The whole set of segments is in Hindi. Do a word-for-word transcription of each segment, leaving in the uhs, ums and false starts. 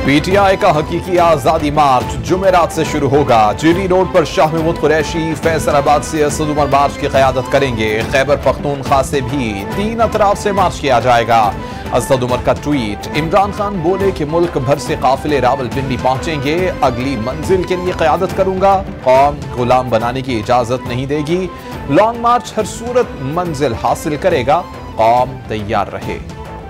पीटीआई का हकीकी आजादी मार्च जुमेरात से शुरू होगा। जीडी रोड पर शाह महमूद कुरैशी फैसलाबाद से असद उमर मार्च की क़यादत करेंगे। खैबर पख्तूनख्वा से भी तीन अतराफ से मार्च किया जाएगा। असद उमर का ट्वीट, इमरान खान बोले कि मुल्क भर से काफिले रावलपिंडी पहुंचेंगे, अगली मंजिल के लिए क़यादत करूंगा, कौम गुलाम बनाने की इजाजत नहीं देगी, लॉन्ग मार्च हर सूरत मंजिल हासिल करेगा, कौम तैयार रहे।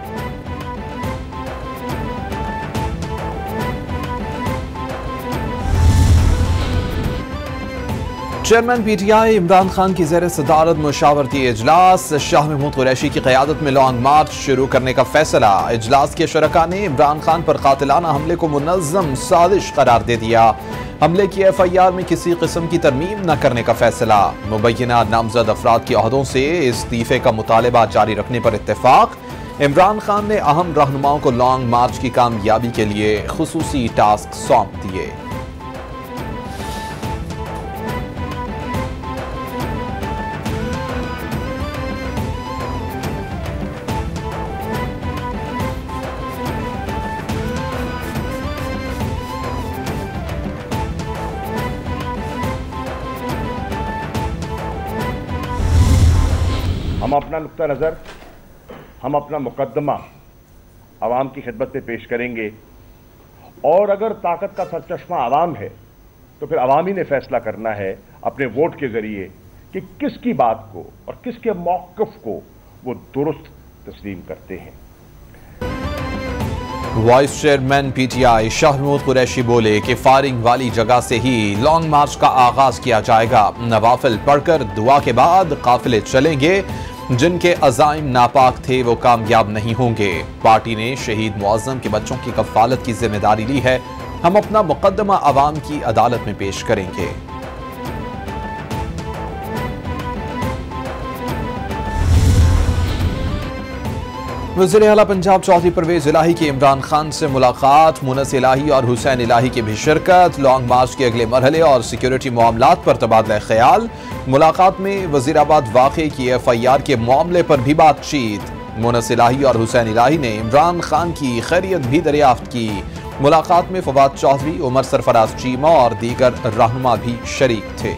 चेयरमैन पीटीआई इमरान खान की ज़ेर सदारत मुशावरती इजलास, शाह महमूद कुरैशी की क़यादत में लॉन्ग मार्च शुरू करने का फैसला। इजलास के शुरका ने इमरान खान पर कातिलाना हमले को मुनज़्ज़म साजिश करार दे दिया। हमले की एफ आई आर में किसी किस्म की तरमीम न करने का फैसला। मुबैना नामजद अफराद के अहदों से इस्तीफे का मुतालबा जारी रखने पर इत्तेफाक। इमरान खान ने अहम रहनुमाओं को लॉन्ग मार्च की कामयाबी के लिए खुसूसी टास्क सौंप दिए। हम अपना नुक्ता नज़र, हम अपना मुकदमा आवाम की खिदमत में पेश करेंगे और अगर ताकत का सरचश्मा आवाम है तो फिर आवाम ही ने फैसला करना है अपने वोट के जरिए कि किसकी बात को और किसके मौक़िफ़ को वो दुरुस्त तस्लीम करते हैं। वाइस चेयरमैन पीटीआई शाह महमूद कुरैशी बोले कि फायरिंग वाली जगह से ही लॉन्ग मार्च का आगाज किया जाएगा। नवाफिल पढ़कर दुआ के बाद काफिले चलेंगे। जिनके अज़ाइम नापाक थे वो कामयाब नहीं होंगे। पार्टी ने शहीद मुअज़्ज़म के बच्चों की कफ़ालत की जिम्मेदारी ली है। हम अपना मुकदमा अवाम की अदालत में पेश करेंगे। वज़ीर आला पंजाब चौधरी परवेज इलाही की इमरान खान से मुलाकात। मुनस इलाही और हुसैन इलाही की भी शिरकत। लॉन्ग मार्च के अगले मरहले और सिक्योरिटी मामलात पर तबादला ख्याल। मुलाकात में वज़ीराबाद वाक़े की एफ आई आर के मामले पर भी बातचीत। मुनस इलाही और हुसैन इलाही ने इमरान खान की खैरियत भी दरियाफ्त की। मुलाकात में फवाद चौधरी, उमर सरफराज चीमा और दीगर रहनुमा भी शरीक थे।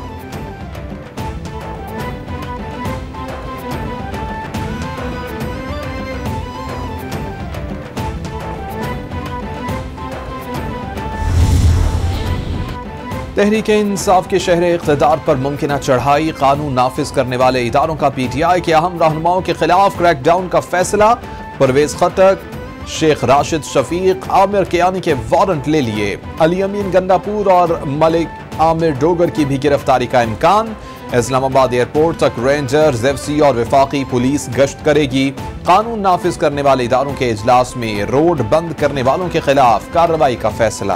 तहरीक इंसाफ के शहर इक़्तिदार पर मुमकिना चढ़ाई। कानून नाफिज करने वाले इदारों का पीटीआई के अहम रहनुमाओं के खिलाफ क्रैकडाउन का फैसला। परवेज खटक, शेख राशिद शफीक, आमिर कियानी के वारंट ले लिए। अली अमीन गंडापुर और मलिक आमिर डोगर की भी गिरफ्तारी का इम्कान। इस्लामाबाद एयरपोर्ट तक रेंजर्स, एफसी और वफाकी पुलिस गश्त करेगी। कानून नाफिज करने वाले इदारों के इजलास में रोड बंद करने वालों के खिलाफ कार्रवाई का फैसला।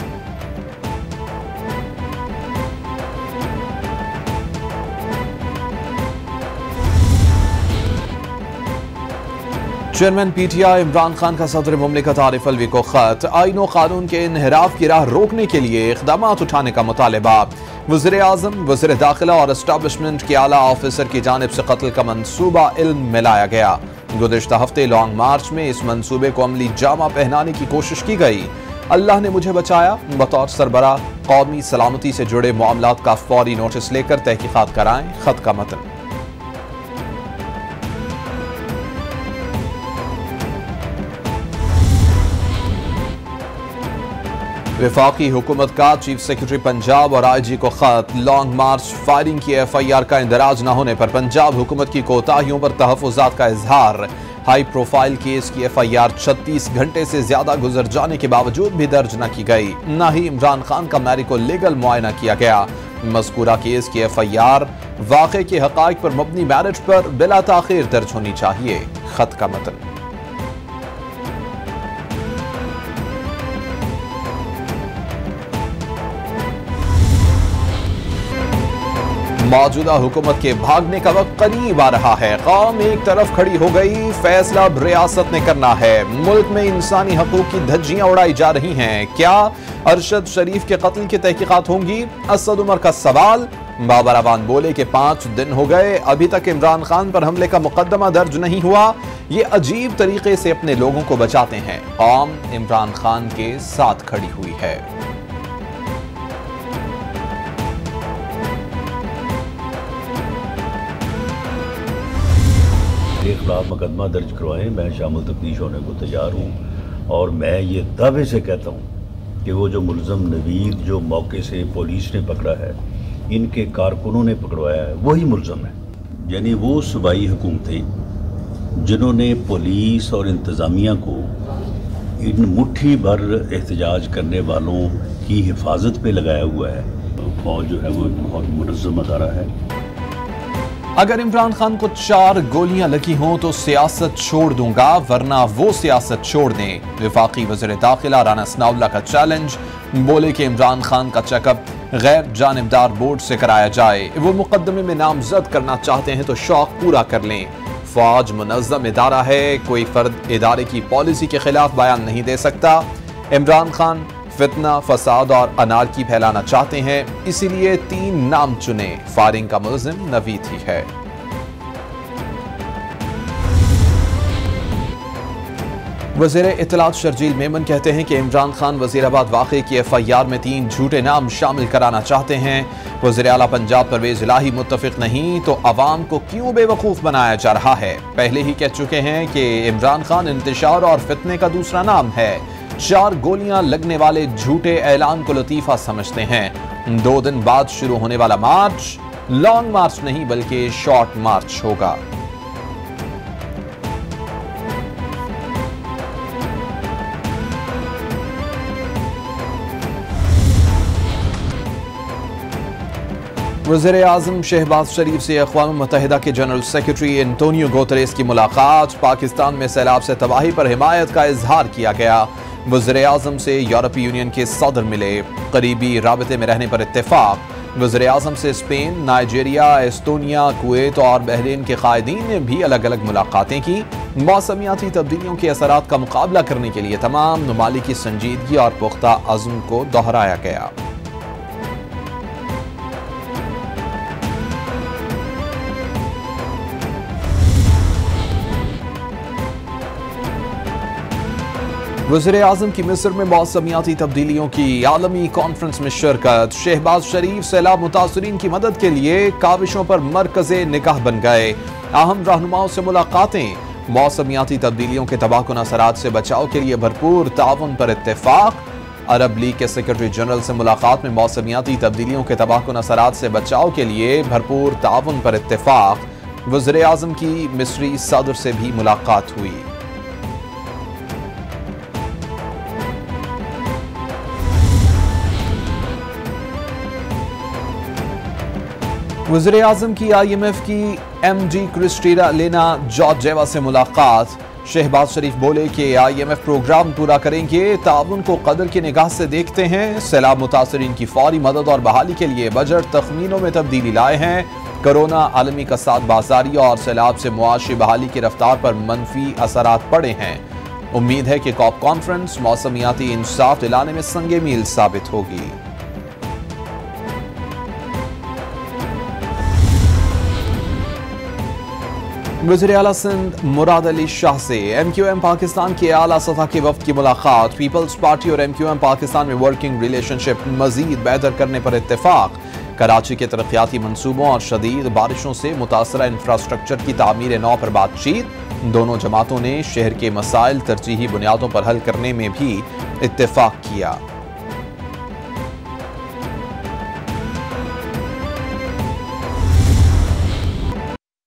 चेयरमैन पीटीआई इमरान खान का सदर मुमलिकत आरिफ अलवी को खत। आईन व कानून के इन्हिराफ की राह रोकने के लिए इक़दाम उठाने का मुतालबा। वज़ीर आज़म, वज़ीर दाखिला और एस्टेब्लिशमेंट के आला ऑफिसर की जानिब से कत्ल का मंसूबा इल्म में लाया गया। गुज़िश्ता हफ्ते लॉन्ग मार्च में इस मंसूबे को अमली जामा पहनाने की कोशिश की गई। अल्लाह ने मुझे बचाया। बतौर सरबराह कौमी सलामती से जुड़े मामलात का फौरी नोटिस लेकर तहकीकात कराएं। खत का मतन। वफाकी हुकूमत का चीफ सेक्रेटरी पंजाब और आई जी को खत। लॉन्ग मार्च फायरिंग की एफ आई आर का इंदराज न होने पर पंजाब हुकूमत की कोताहियों पर तहफ़्फ़ुज़ात का इजहार। हाई प्रोफाइल केस की एफ आई आर छत्तीस घंटे से ज्यादा गुजर जाने के बावजूद भी दर्ज न की गई। न ही इमरान खान का मेडिकल लीगल मुआयना किया गया। मज़कूरा केस की एफ आई आर वाक़े के हक़ाइक़ पर मबनी मैरिज पर बिला ताख़ीर दर्ज होनी चाहिए। खत का मतन। मौजूदा हुकूमत के भागने का वक्त करीब आ रहा है। कौम एक तरफ खड़ी हो गई, फैसला अब रियासत ने करना है। मुल्क में इंसानी हकूक की धज्जियां उड़ाई जा रही हैं। क्या अरशद शरीफ के कत्ल की तहकीकात होंगी? असद उमर का सवाल। बाबर अवान बोले कि पांच दिन हो गए, अभी तक इमरान खान पर हमले का मुकदमा दर्ज नहीं हुआ। ये अजीब तरीके से अपने लोगों को बचाते हैं। कौम इमरान खान के साथ खड़ी हुई है। के खिलाफ मुकदमा दर्ज करवाएं, मैं शामिल तफ्तीश होने को तैयार हूँ। और मैं ये दावे से कहता हूँ कि वो जो मुलज़म नवीद जो मौके से पुलिस ने पकड़ा है, इनके कारकुनों ने पकड़वाया है, वही मुलज़म है। यानी वो सूबाई हुकूमतें जिन्होंने पुलिस और इंतज़ामिया को इन मुट्ठी भर एहतजाज करने वालों की हिफाजत पे लगाया हुआ है। फौज जो है वो बहुत मुनज़्ज़म अदारा है। अगर इमरान खान को चार गोलियां लगी हों तो सियासत छोड़ दूंगा, वरना वो सियासत छोड़ दें। वफाकी वज़ीर दाखिला राना सनाउल्लाह का चैलेंज। बोले कि इमरान खान का चेकअप गैर जानिबदार बोर्ड से कराया जाए। वो मुकदमे में नामजद करना चाहते हैं तो शौक पूरा कर लें। फौज मुनज़्ज़म इदारा है, कोई फर्द इदारे की पॉलिसी के खिलाफ बयान नहीं दे सकता। इमरान खान फितना, फसाद और अनारकी फैलाना चाहते हैं, इसीलिए तीन नाम चुने। फायरिंग का मुलजिम नवीद ही है। वज़ीर इत्तलात शर्जील मेमन कहते हैं कि इमरान खान वज़ीराबाद वाक़े की एफ आई आर में तीन झूठे नाम शामिल कराना चाहते हैं। वज़ीर आला पंजाब परवेज़ इलाही मुत्तफ़िक नहीं तो अवाम को क्यों बेवकूफ़ बनाया जा रहा है। पहले ही कह चुके हैं कि इमरान खान इंतशार और फितने का दूसरा नाम है। चार गोलियां लगने वाले झूठे ऐलान को लतीफा समझते हैं। दो दिन बाद शुरू होने वाला मार्च लॉन्ग मार्च नहीं बल्कि शॉर्ट मार्च होगा। वज़ीर आज़म शहबाज शरीफ से अक़वाम मुत्तहिदा के जनरल सेक्रेटरी एंटोनियो गुतेरेस की मुलाकात। पाकिस्तान में सैलाब से तबाही पर हिमायत का इजहार किया गया। वज़ीर आज़म से यूरोपीय यूनियन के सदर मिले। करीबी राबते में रहने पर इत्तेफाक। वज़ीर आज़म से स्पेन, नाइजीरिया, एस्टोनिया, कुवैत और बहरीन के कायदीन ने भी अलग अलग मुलाकातें की। मौसमियाती तब्दीलियों के असरात का मुकाबला करने के लिए तमाम ममालिक की संजीदगी और पुख्ता अज़्म को दोहराया गया। वज़ीर आज़म की मिस्र में मौसमियाती तब्दीलियों की आलमी कॉन्फ्रेंस में शिरकत। शहबाज शरीफ सैलाब मुतासरीन की मदद के लिए काविशों पर मरकज़े निगाह बन गए। अहम रहनुमाओं से मुलाकातें। मौसमियाती तब्दीलियों के तबाहकुन असरात से बचाव के लिए भरपूर ताउन पर इत्तेफाक। अरब लीग के सेक्रेटरी जनरल से मुलाकात में मौसमियाती तब्दीलियों के तबाहकुन असरात से बचाव के लिए भरपूर ताउन पर इत्तेफाक। वज़ीर आज़म की मिस्री सदर से भी मुलाकात हुई। वज़ीर आज़म की आई एम एफ की M D Kristalina Georgieva से मुलाकात। शहबाज शरीफ बोले कि आई एम एफ प्रोग्राम पूरा करेंगे, ताउन को कदर की निगाह से देखते हैं। सैलाब मुतासरीन की फौरी मदद और बहाली के लिए बजट तखमीनों में तब्दीली लाए हैं। कोरोना, आलमी कसाद बाजारी और सैलाब से मुआशी बहाली की रफ्तार पर मनफी असरात पड़े हैं। उम्मीद है कि कॉप कॉन्फ्रेंस मौसमियाती इंसाफ दिलाने में संगे मील साबित होगी। वज़ीर आला सिंध मुराद अली शाह से एम क्यू एम पाकिस्तान के आला सतह के वफ्द की मुलाकात। पीपल्स पार्टी और एम क्यू एम पाकिस्तान में वर्किंग रिलेशनशिप मजीद बेहतर करने पर इत्तेफाक। कराची के तरक्याती मंसूबों और शदीद बारिशों से मुतासरा इंफ्रास्ट्रक्चर की तामीर नौ पर बातचीत। दोनों जमातों ने शहर के मसाइल तरजीही बुनियादों पर हल करने में भी इत्तेफाक किया।